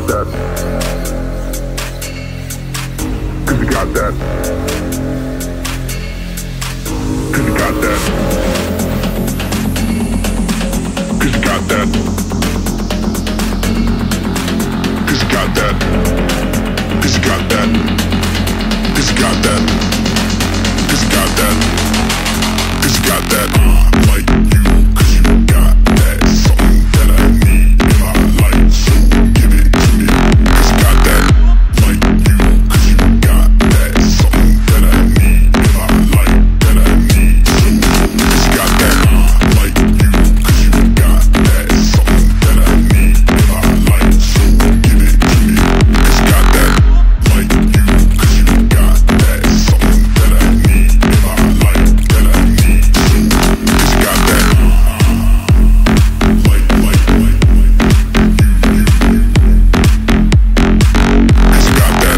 that. Cause you got that. Cause you got that. Cause you got that. Cause you got that. Cause you got that. Cause you got that. Cause you got that. Cause you got that. Like you, cause you got that. Something that I need in my life, so give it to me. Cause you got that. Like you, cause you got that. Something that I need in my life, that I need, so cause you got that. Like you, cause you got that. Something that I need in my life, so give it to me. Cause you got that. Like you, cause you got that. Something that I need in my life, that I need, so cause you got that. Like you, cause you got that.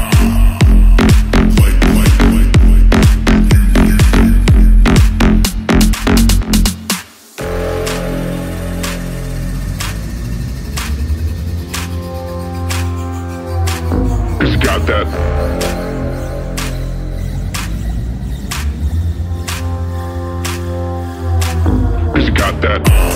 Cause you got that. Cause you got that.